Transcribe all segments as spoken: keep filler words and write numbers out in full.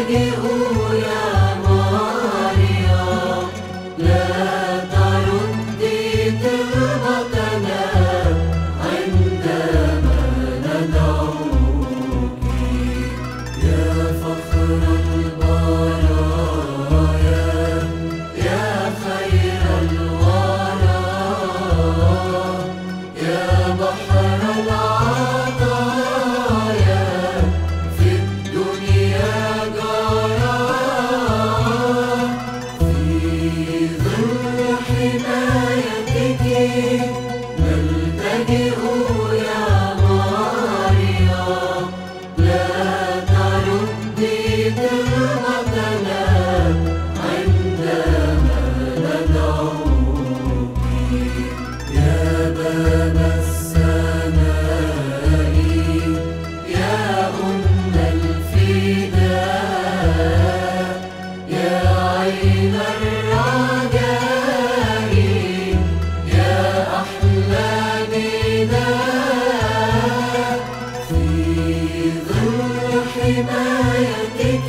نلتجئ يا مريم، لا تردي طلبتنا عندما ندعوك. يا فخر البرايا، يا خير الورى، يا بحر العطايا في الدنيا جرى. في ظل حمايتك نلتجئ يا مريم، لا تردي طلبتنا عندما ندعوك. يا باب السماء، يا أم الفداء، يا عين الرجاء، يا أحلى نداء. في ظل حمايتك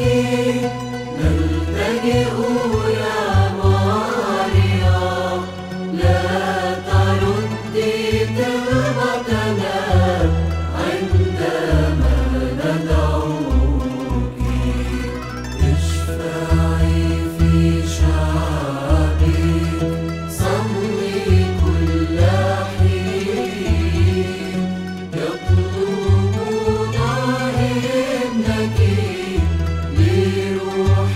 نلتجئ يا مريم، لا تردي طلبتنا عندما ندعوك. اشفعي في شعبك، صلي كل حين، يطلبون ابنك لروح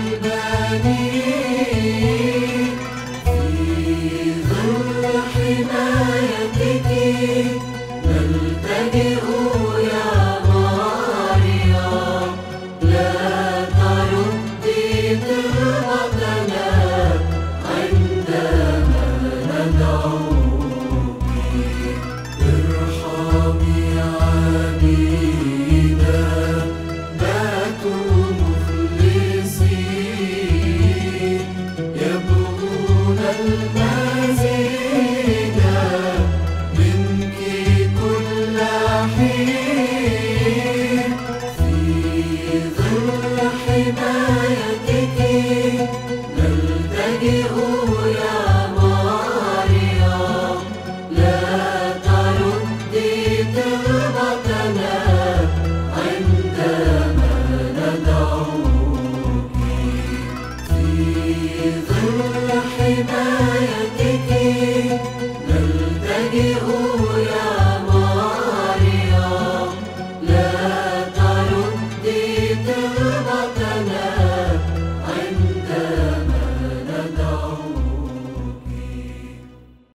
البنين. في ظل حمايتك نلتجئ يا مريم، لا تردي طلبتنا عندما ندعوك. ارحمي عبيدا باتوا مخلصين، يبغون المزيد منك كل حين. في ظل حمايتك